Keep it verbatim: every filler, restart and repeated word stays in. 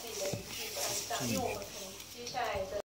自己的语句本上，因为我们可能接下来的。